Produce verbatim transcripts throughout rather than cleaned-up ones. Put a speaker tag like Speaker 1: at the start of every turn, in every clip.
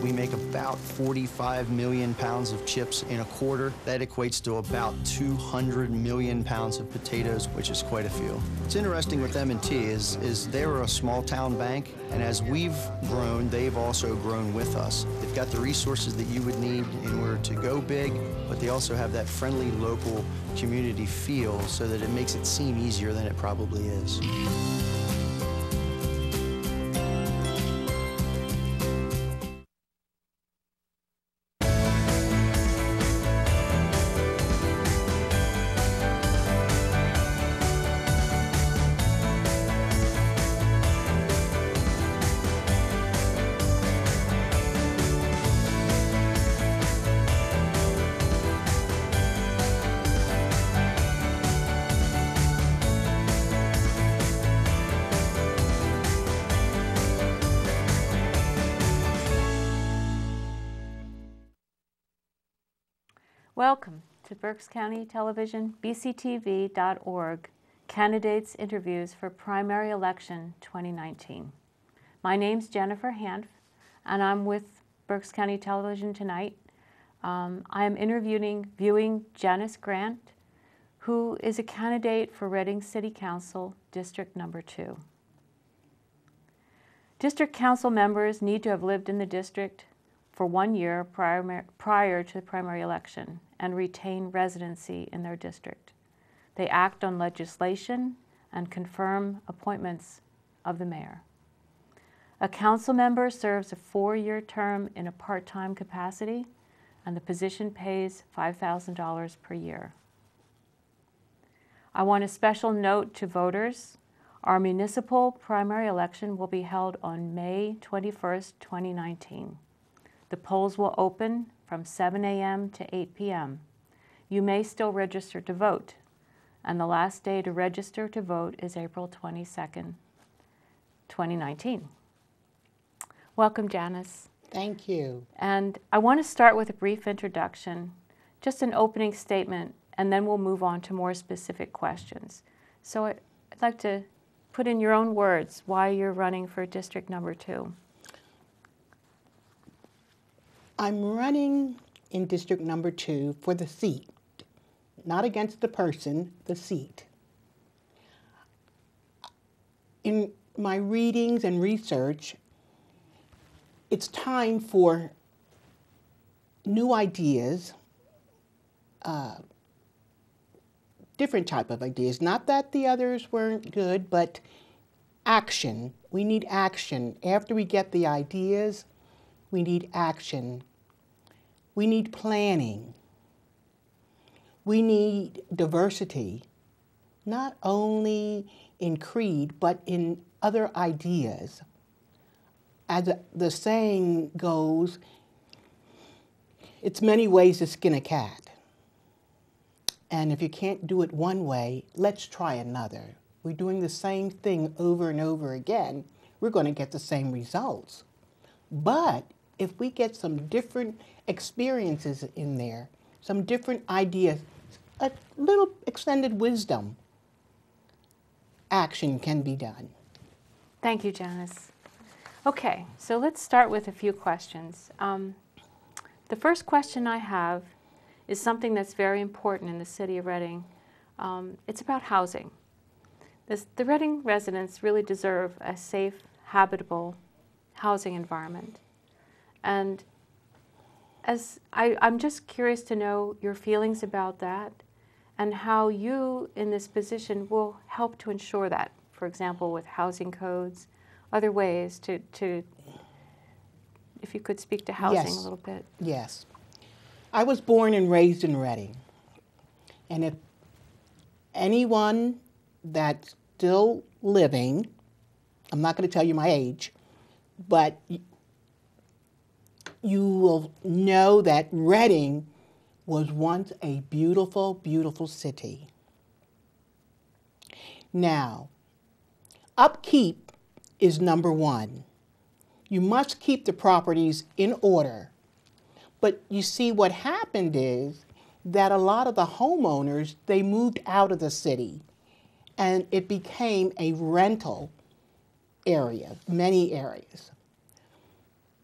Speaker 1: We make about forty-five million pounds of chips in a quarter. That equates to about two hundred million pounds of potatoes, which is quite a few. What's interesting with M and T is, is they were a small town bank, and as we've grown, they've also grown with us. They've got the resources that you would need in order to go big, but they also have that friendly local community feel so that it makes it seem easier than it probably is.
Speaker 2: Welcome to Berks County Television, B C T V dot org, Candidates Interviews for Primary Election twenty nineteen. My name's Jennifer Hanf, and I'm with Berks County Television tonight. Um, I am interviewing viewing Janice Grant, who is a candidate for Reading City Council, District Number Two. District Council members need to have lived in the district for one year prior, prior to the primary election and retain residency in their district. They act on legislation and confirm appointments of the mayor. A council member serves a four-year term in a part-time capacity, and the position pays five thousand dollars per year. I want a special note to voters. Our municipal primary election will be held on May twenty-first, twenty nineteen. The polls will open from seven A M to eight P M You may still register to vote, and the last day to register to vote is April twenty-second, twenty nineteen. Welcome, Janice.
Speaker 3: Thank you.
Speaker 2: And I want to start with a brief introduction, just an opening statement, and then we'll move on to more specific questions. So I'd like to put in your own words why you're running for District Number Two.
Speaker 3: I'm running in District Number Two for the seat, not against the person, the seat. In my readings and research, it's time for new ideas, uh, different type of ideas. Not that the others weren't good, but action. We need action. After we get the ideas, we need action. We need planning. We need diversity, not only in creed, but in other ideas. As the saying goes, it's many ways to skin a cat. And if you can't do it one way, let's try another. We're doing the same thing over and over again, we're going to get the same results. But if we get some different experiences in there, some different ideas, a little extended wisdom, action can be done.
Speaker 2: Thank you, Janice. Okay, so let's start with a few questions. Um, the first question I have is something that's very important in the city of Reading. Um, it's about housing. This, the Reading residents really deserve a safe, habitable housing environment. And as I, I'm just curious to know your feelings about that and how you in this position will help to ensure that, for example, with housing codes, other ways to, to if you could speak to housing
Speaker 3: yes.
Speaker 2: a little bit.
Speaker 3: Yes. I was born and raised in Reading. And if anyone that's still living, I'm not going to tell you my age, but you will know that Reading was once a beautiful, beautiful city. Now, upkeep is number one. You must keep the properties in order. But you see, what happened is that a lot of the homeowners, they moved out of the city, and it became a rental area, many areas.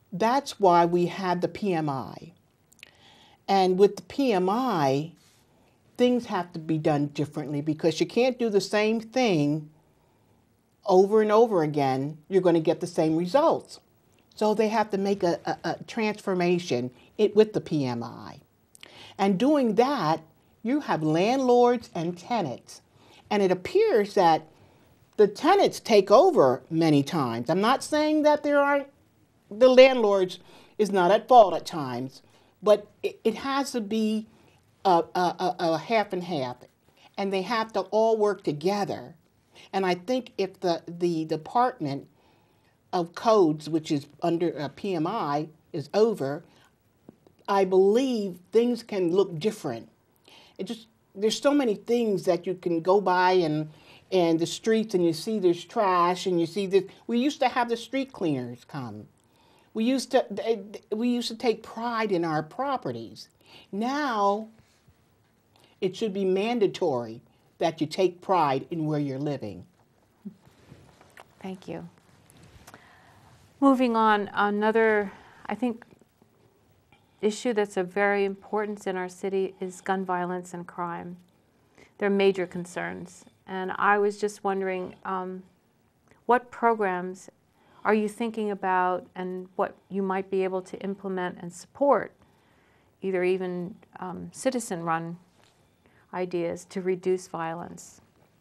Speaker 3: That's why we had the P M I. And with the P M I, things have to be done differently because you can't do the same thing over and over again. You're going to get the same results. So they have to make a, a, a transformation it, with the P M I. And doing that, you have landlords and tenants. And it appears that the tenants take over many times. I'm not saying that there aren't, the landlords is not at fault at times, but it, it has to be a, a, a, a half and half. And they have to all work together. And I think if the, the Department of Codes, which is under a P M I, is over, I believe things can look different. It just, there's so many things that you can go by and and the streets and you see there's trash and you see that we used to have the street cleaners come. We used to we used to take pride in our properties. Now it should be mandatory that you take pride in where you're living.
Speaker 2: Thank you. Moving on, another, I think, issue that's of very importance in our city is gun violence and crime. They're major concerns. And I was just wondering, um, what programs are you thinking about and what you might be able to implement and support, either even um, citizen-run ideas to reduce violence?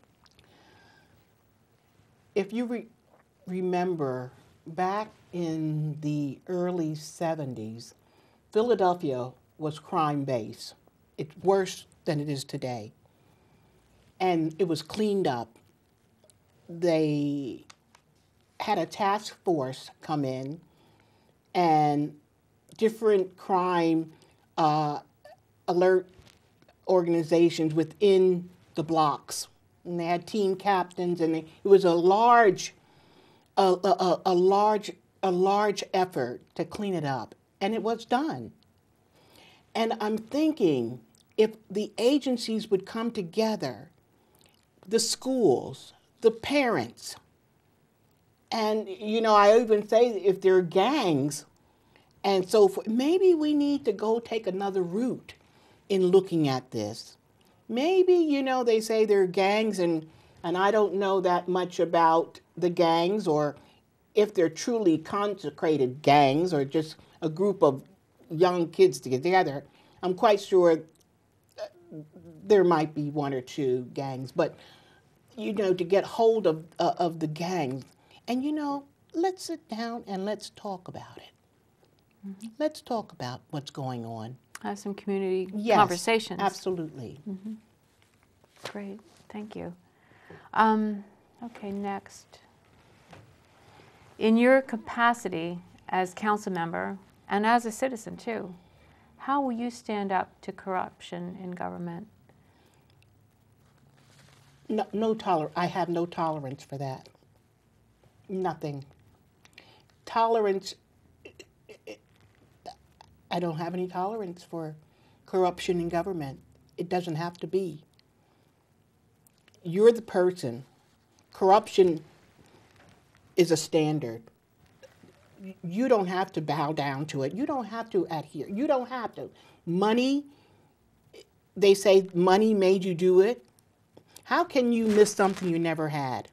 Speaker 3: If you re remember, back in the early seventies, Philadelphia was crime-based. It's worse than it is today. And it was cleaned up. They had a task force come in and different crime uh, alert organizations within the blocks. And they had team captains, and they, it was a large, a, a, a large, a large effort to clean it up. And it was done. And I'm thinking if the agencies would come together, the schools, the parents, and, you know, I even say if there are gangs and so forth, maybe we need to go take another route in looking at this. Maybe, you know, they say there are gangs, and, and I don't know that much about the gangs or if they're truly consecrated gangs or just a group of young kids to get together. I'm quite sure there might be one or two gangs, but, you know, to get hold of, uh, of the gangs. And, you know, let's sit down and let's talk about it. Mm-hmm. Let's talk about what's going on.
Speaker 2: Have some community
Speaker 3: yes,
Speaker 2: conversations.
Speaker 3: Absolutely.
Speaker 2: Mm-hmm. Great, thank you. Um, okay, next. In your capacity as council member and as a citizen too, how will you stand up to corruption in government?
Speaker 3: No, no toler- I have no tolerance for that. Nothing. Tolerance, I don't have any tolerance for corruption in government. It doesn't have to be. You're the person. Corruption is a standard. You don't have to bow down to it. You don't have to adhere. You don't have to. Money, they say money made you do it. How can you miss something you never had?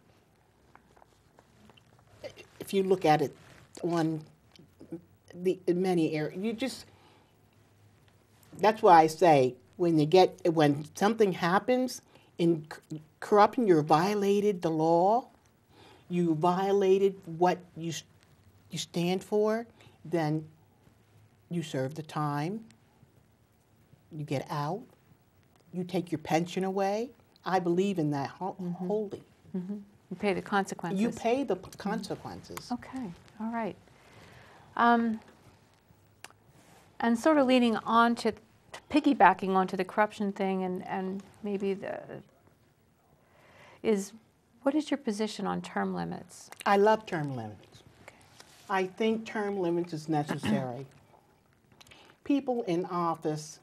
Speaker 3: If you look at it on the in many areas, you just, that's why I say when you get, when something happens in corruption, you're violated the law, you violated what you, you stand for, then you serve the time, you get out, you take your pension away. I believe in that
Speaker 2: mm-hmm.
Speaker 3: wholly.
Speaker 2: Mm-hmm. You pay the consequences.
Speaker 3: You pay the consequences.
Speaker 2: Mm-hmm. Okay, all right. Um, and sort of leading on to, to piggybacking onto the corruption thing and, and maybe the, is, what is your position on term limits?
Speaker 3: I love term limits.
Speaker 2: Okay.
Speaker 3: I think term limits is necessary. People in office,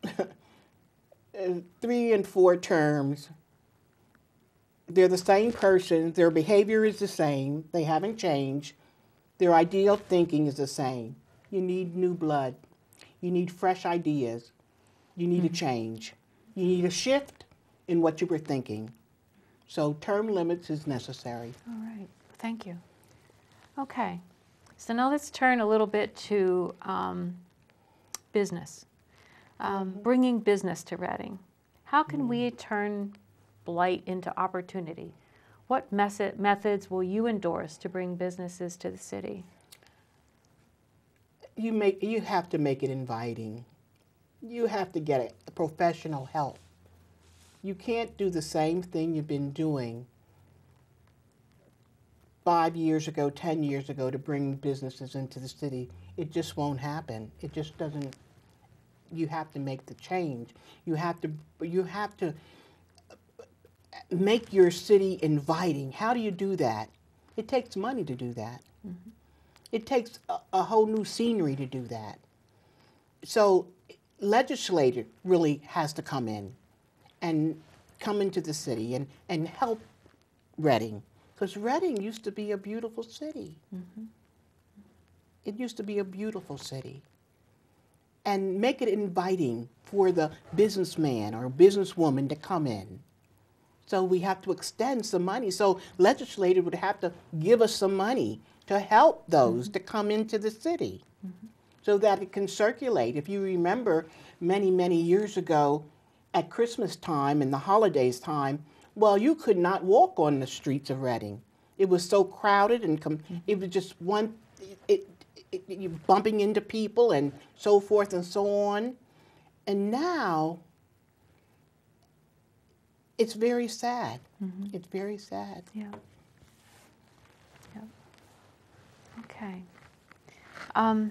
Speaker 3: three and four terms, they're the same person, their behavior is the same, they haven't changed, their ideal thinking is the same. You need new blood. You need fresh ideas. You need
Speaker 2: Mm-hmm.
Speaker 3: a change. You need a shift in what you were thinking. So term limits is necessary.
Speaker 2: All right, thank you. Okay, so now let's turn a little bit to um, business. Um,
Speaker 3: Mm-hmm.
Speaker 2: Bringing business to Reading. How can
Speaker 3: Mm.
Speaker 2: we turn blight into opportunity? What method, methods will you endorse to bring businesses to the city?
Speaker 3: You make you have to make it inviting. You have to get a professional help. You can't do the same thing you've been doing five years ago, ten years ago to bring businesses into the city. It just won't happen. It just doesn't. You have to make the change. You have to. You have to make your city inviting. How do you do that? It takes money to do that. Mm-hmm. It takes a, a whole new scenery to do that. So legislature really has to come in and come into the city and, and help Reading. Because Reading used to be a beautiful city. Mm-hmm. It used to be a beautiful city. And make it inviting for the businessman or businesswoman to come in. So we have to extend some money. So legislature would have to give us some money to help those mm-hmm. to come into the city mm-hmm. so that it can circulate. If you remember many, many years ago at Christmas time and the holidays time, well, you could not walk on the streets of Reading. It was so crowded and com- mm-hmm. it was just one, it, it, it, you're bumping into people and so forth and so on. And now, it's very sad. Mm-hmm. It's very sad.
Speaker 2: Yeah. Yeah. Okay. Um,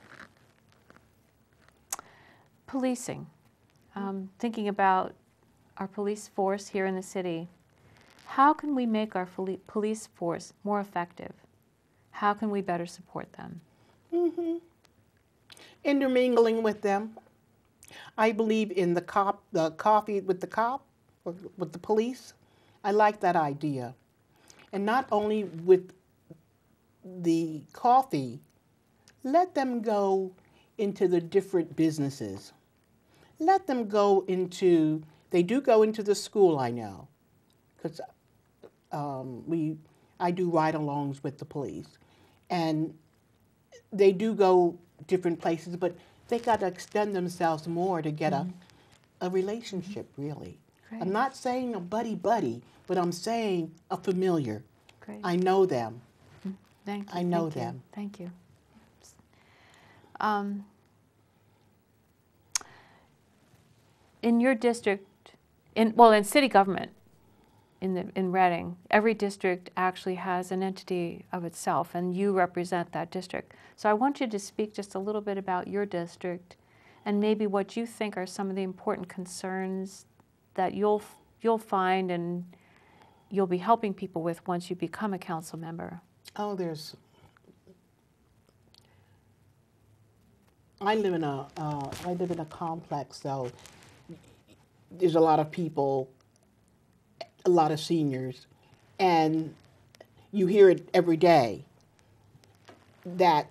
Speaker 2: policing. Um, thinking about our police force here in the city, how can we make our police force more effective? How can we better support them?
Speaker 3: Mm-hmm. Intermingling with them. I believe in the cop, the coffee with the cop, or with the police. I like that idea. And not only with the coffee, let them go into the different businesses. Let them go into, they do go into the school, I know, because um, we, I do ride-alongs with the police. And they do go different places, but they got to extend themselves more to get mm-hmm. a, a relationship, really.
Speaker 2: Great. I'm
Speaker 3: not saying a buddy-buddy, but I'm saying a familiar.
Speaker 2: Great.
Speaker 3: I know them.
Speaker 2: Thank you.
Speaker 3: I know
Speaker 2: Thank
Speaker 3: them.
Speaker 2: You. Thank you. Um, in your district, in well, in city government, in the in Reading, every district actually has an entity of itself, and you represent that district. So I want you to speak just a little bit about your district, and maybe what you think are some of the important concerns that you'll you'll find and you'll be helping people with once you become a council member.
Speaker 3: Oh, there's. I live in a uh, I live in a complex, so there's a lot of people, a lot of seniors, and you hear it every day that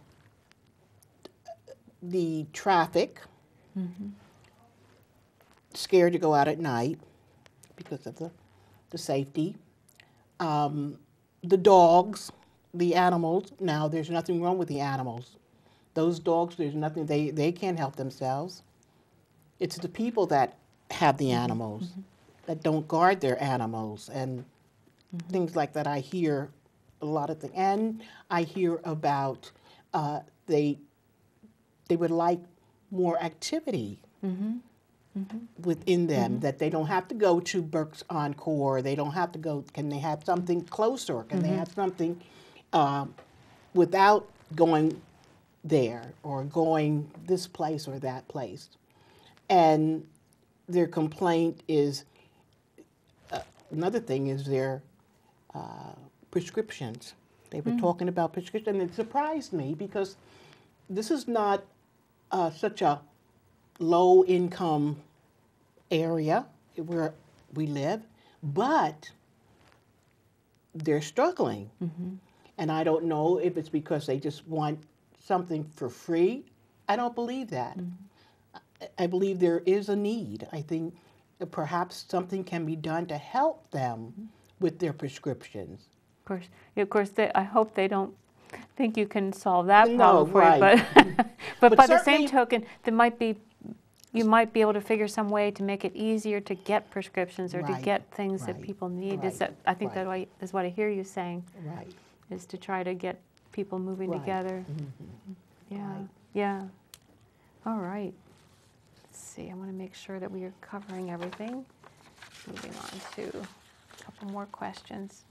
Speaker 3: the traffic, mm-hmm. scared to go out at night because of the, the safety, um, the dogs, the animals. Now, there's nothing wrong with the animals. Those dogs, there's nothing, they, they can't help themselves. It's the people that have the animals, mm-hmm. that don't guard their animals, and mm-hmm. things like that. I hear a lot of things. And I hear about uh, they, they would like more activity mm-hmm. Mm-hmm. within them, mm-hmm. that they don't have to go to Burke's Encore, they don't have to go, can they have something closer? Can mm-hmm. they have something um, without going there or going this place or that place? And their complaint is, uh, another thing is their uh, prescriptions. They were mm. talking about prescriptions, and it surprised me because this is not uh, such a low-income area where we live, but they're struggling. Mm-hmm. And I don't know if it's because they just want something for free. I don't believe that. Mm-hmm. I, I believe there is a need. I think that perhaps something can be done to help them mm-hmm. with their prescriptions.
Speaker 2: Of course, of course. They, I hope they don't think you can solve that
Speaker 3: no,
Speaker 2: problem for
Speaker 3: right.
Speaker 2: you. But, but,
Speaker 3: but
Speaker 2: by the same token, there might be, you might be able to figure some way to make it easier to get prescriptions or
Speaker 3: right.
Speaker 2: to get things
Speaker 3: right.
Speaker 2: that people need.
Speaker 3: Right.
Speaker 2: Is that I think
Speaker 3: right.
Speaker 2: that is what I hear you saying.
Speaker 3: Right.
Speaker 2: Is to try to get people moving
Speaker 3: right.
Speaker 2: together.
Speaker 3: Mm-hmm.
Speaker 2: Yeah.
Speaker 3: Right.
Speaker 2: Yeah. All right. Let's see. I want to make sure that we are covering everything. Moving on to a couple more questions.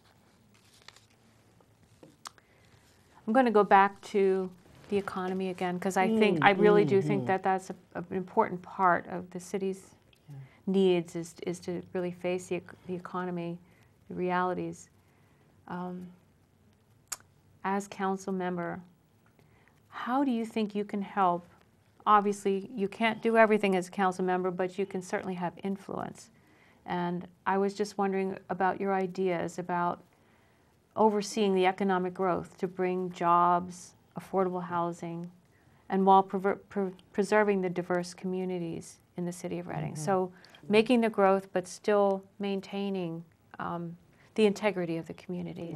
Speaker 2: I'm going to go back to the economy again because I think
Speaker 3: mm,
Speaker 2: I really
Speaker 3: mm,
Speaker 2: do
Speaker 3: mm.
Speaker 2: think that that's a, a, an important part of the city's yeah. needs is is to really face the the economy, the realities. Um, as council member, how do you think you can help? Obviously, you can't do everything as a council member, but you can certainly have influence. And I was just wondering about your ideas about overseeing the economic growth to bring jobs, affordable housing, and while prever- pre- preserving the diverse communities in the city of Reading. Mm-hmm. So making the growth, but still maintaining um, the integrity of the communities.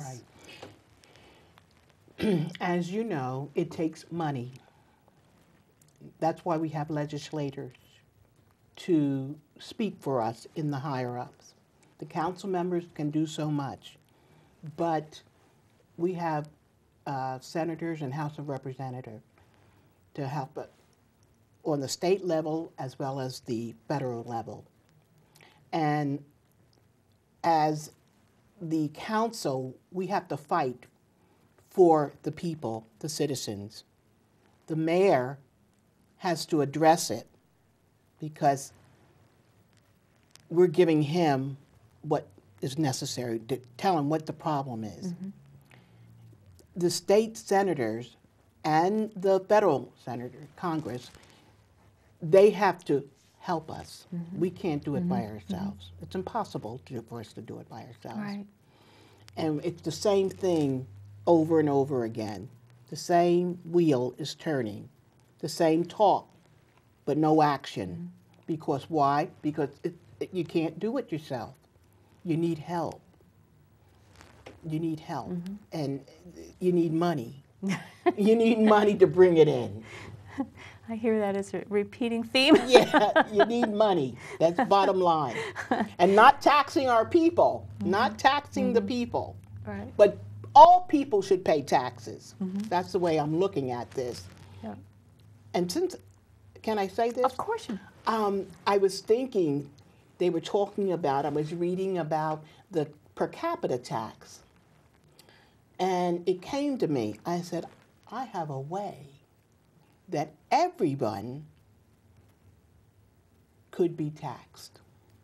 Speaker 3: Right. As you know, it takes money. That's why we have legislators to speak for us in the higher-ups. The council members can do so much, but we have uh, senators and House of Representatives to help it on the state level as well as the federal level. And as the council, we have to fight for the people, the citizens. The mayor has to address it because we're giving him what is necessary to tell him what the problem is. Mm-hmm. The state senators and the federal senator, Congress, they have to help us. Mm-hmm. We can't do it mm-hmm. by ourselves. Mm-hmm. It's impossible to, for us to do it by ourselves.
Speaker 2: Right.
Speaker 3: And it's the same thing over and over again. The same wheel is turning. The same talk, but no action. Mm-hmm. Because why? Because it, it, you can't do it yourself. You need help. You need help. Mm-hmm. And you need money. You need money to bring it in.
Speaker 2: I hear that as a repeating theme.
Speaker 3: Yeah, you need money. That's bottom line. And not taxing our people, mm-hmm. not taxing mm-hmm. the people.
Speaker 2: Right.
Speaker 3: But all people should pay taxes. Mm-hmm. That's the way I'm looking at this.
Speaker 2: Yeah.
Speaker 3: And since, can I say this?
Speaker 2: Of course you
Speaker 3: um, I was thinking, they were talking about, I was reading about the per capita tax. And it came to me, I said, I have a way that everyone could be taxed.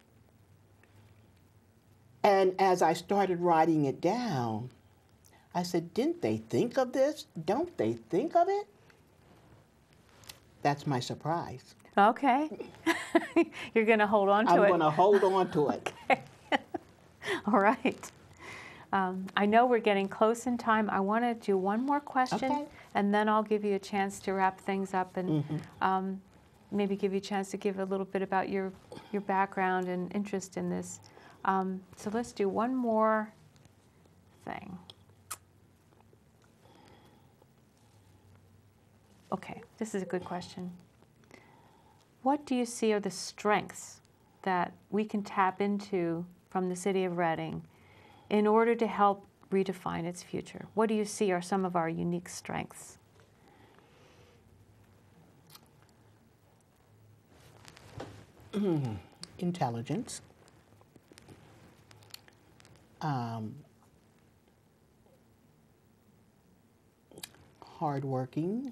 Speaker 3: And as I started writing it down, I said, didn't they think of this? Don't they think of it? That's my surprise.
Speaker 2: Okay. You're going to hold on to
Speaker 3: I'm
Speaker 2: it.
Speaker 3: I'm going to hold on to it.
Speaker 2: Okay. All right. Um, I know we're getting close in time. I want to do one more question,
Speaker 3: okay.
Speaker 2: and then I'll give you a chance to wrap things up and
Speaker 3: mm-hmm.
Speaker 2: um, maybe give you a chance to give a little bit about your, your background and interest in this. Um, so let's do one more thing. Okay, this is a good question. What do you see are the strengths that we can tap into from the city of Reading in order to help redefine its future? What do you see are some of our unique strengths?
Speaker 3: Mm, intelligence. Um, hardworking.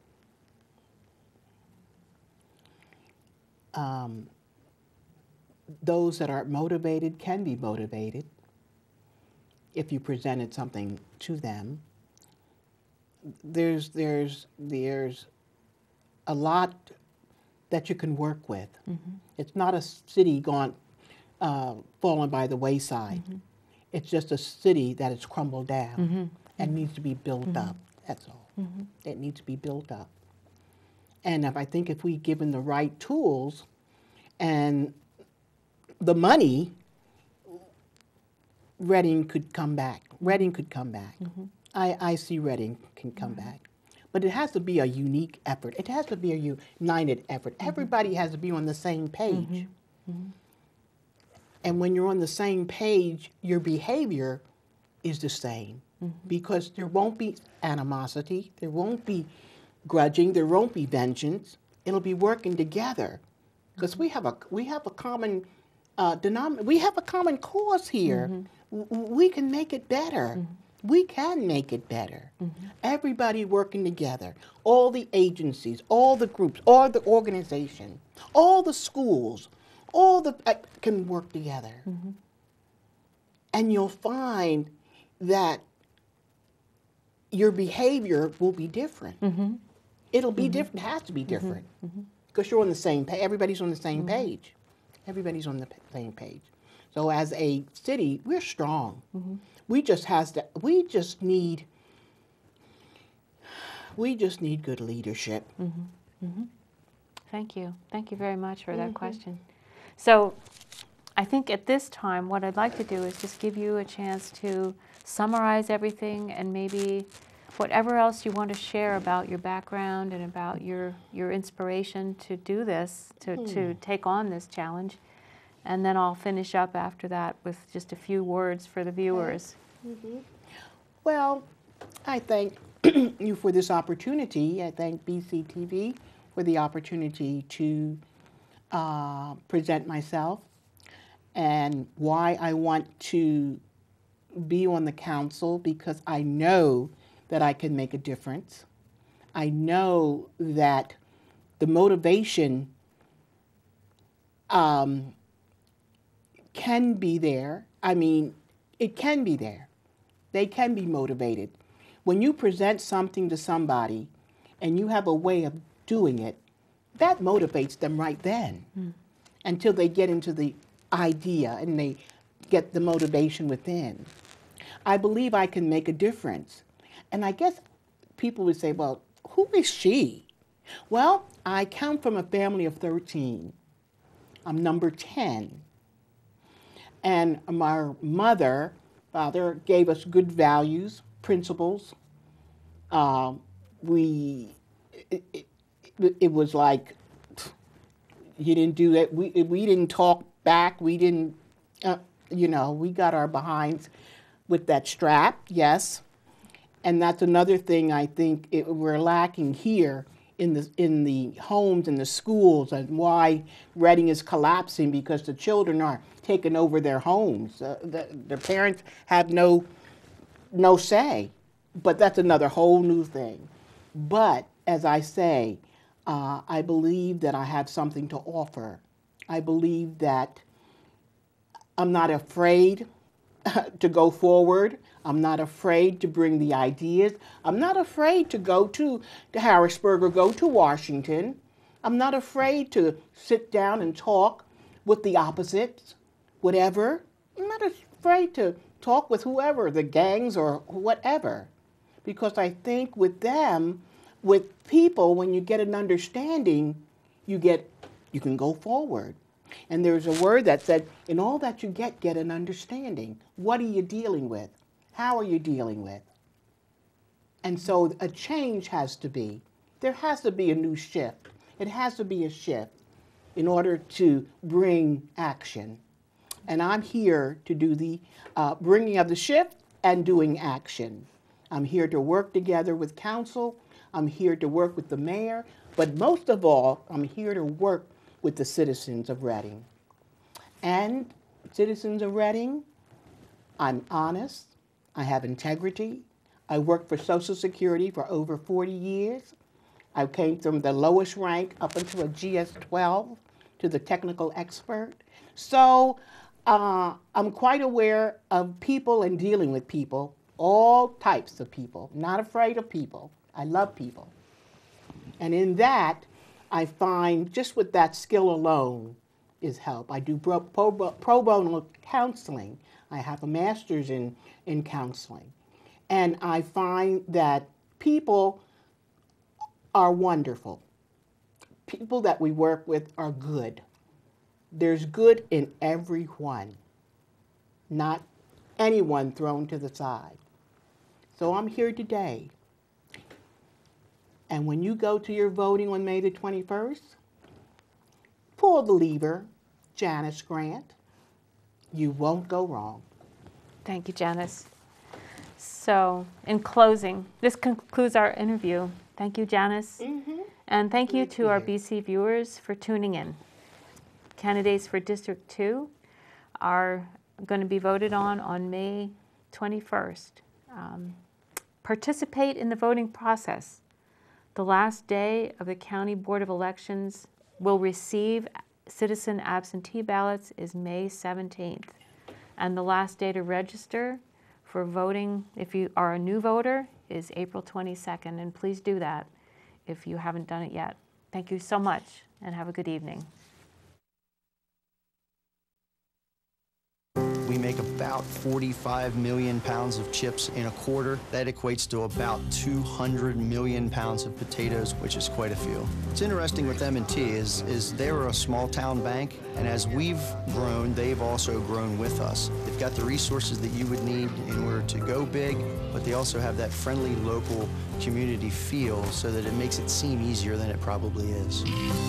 Speaker 3: Um, those that are motivated can be motivated if you presented something to them. There's, there's, there's a lot that you can work with. Mm-hmm. It's not a city gone, uh, fallen by the wayside. Mm-hmm. It's just a city that has crumbled down mm-hmm. and mm-hmm. needs to be built mm-hmm. up. That's all. mm-hmm. that needs to be built up. And if I think if we given the right tools and the money, Reading could come back. Reading could come back. Mm-hmm. I, I see Reading can come mm-hmm. back. But it has to be a unique effort. It has to be a united effort. Mm-hmm. Everybody has to be on the same page. Mm-hmm. Mm-hmm. And when you're on the same page, your behavior is the same. Mm-hmm. Because there won't be animosity, there won't be grudging, there won't be vengeance. It'll be working together. Because mm-hmm. we have a we have a common uh, denominator. We have a common cause here. Mm-hmm. W- we can make it better. Mm-hmm. We can make it better. Mm-hmm. Everybody working together, all the agencies, all the groups, all the organizations, all the schools, all the uh, can work together. Mm-hmm. And you'll find that your behavior will be different. Mm-hmm. It'll be mm-hmm. different, it has to be different. Mm-hmm. Because you're on the same page, everybody's on the same mm-hmm. page. Everybody's on the p- same page. So as a city, we're strong. Mm-hmm. We just has to, we just need, we just need good leadership.
Speaker 2: Mm-hmm. Mm-hmm. Thank you. Thank you very much for mm-hmm. that question. So I think at this time, what I'd like to do is just give you a chance to summarize everything and maybe whatever else you want to share about your background and about your, your inspiration to do this, to, mm. to take on this challenge. And then I'll finish up after that with just a few words for the viewers.
Speaker 3: Mm-hmm. Well, I thank you for this opportunity. I thank B C T V for the opportunity to uh, present myself and why I want to be on the council, because I know that I can make a difference. I know that the motivation um, can be there. I mean, it can be there. They can be motivated. When you present something to somebody and you have a way of doing it, that motivates them right then mm. until they get into the idea and they get the motivation within. I believe I can make a difference. And I guess people would say, well, who is she? Well, I come from a family of thirteen. I'm number ten. And my mother, father, gave us good values, principles. Uh, we, it, it, it was like, you didn't do that. We, we didn't talk back. We didn't, uh, you know, we got our behinds with that strap, yes. And that's another thing I think it, we're lacking here in the in the homes and the schools, and why Reading is collapsing, because the children are taking over their homes. Uh, the, their parents have no no say. But that's another whole new thing. But as I say, uh, I believe that I have something to offer. I believe that I'm not afraid to go forward. I'm not afraid to bring the ideas. I'm not afraid to go to, to Harrisburg or go to Washington. I'm not afraid to sit down and talk with the opposites, whatever. I'm not afraid to talk with whoever, the gangs or whatever. Because I think with them, with people, when you get an understanding, you get, you can go forward. And there's a word that said, in all that you get, get an understanding. What are you dealing with? How are you dealing with? And so a change has to be. There has to be a new shift. It has to be a shift in order to bring action. And I'm here to do the uh, bringing of the shift and doing action. I'm here to work together with council. I'm here to work with the mayor. But most of all, I'm here to work with the citizens of Reading. And citizens of Reading, I'm honest. I have integrity. I worked for Social Security for over forty years. I came from the lowest rank up until a G S twelve to the technical expert. So uh, I'm quite aware of people and dealing with people, all types of people, not afraid of people. I love people. And in that, I find just with that skill alone is help. I do pro, pro, pro bono counseling. I have a master's in, in counseling. And I find that people are wonderful. People that we work with are good. There's good in everyone, not anyone thrown to the side. So I'm here today. And when you go to your voting on May the twenty-first, pull the lever, Janice Grant. You won't go wrong.
Speaker 2: Thank you, Janice. So, in closing, this concludes our interview. Thank you, Janice.
Speaker 3: Mm-hmm.
Speaker 2: And thank you
Speaker 3: Good
Speaker 2: to
Speaker 3: to
Speaker 2: our
Speaker 3: hear.
Speaker 2: B C viewers for tuning in. Candidates for District two are going to be voted on on May twenty-first. Um, participate in the voting process. The last day of the County Board of Elections will receive citizen absentee ballots is May seventeenth. And the last day to register for voting, if you are a new voter, is April twenty-second. And please do that if you haven't done it yet. Thank you so much, and have a good evening.
Speaker 1: We make about forty-five million pounds of chips in a quarter. That equates to about two hundred million pounds of potatoes, which is quite a few. What's interesting with M and T is, is they're a small town bank, and as we've grown, they've also grown with us. They've got the resources that you would need in order to go big, but they also have that friendly local community feel so that it makes it seem easier than it probably is.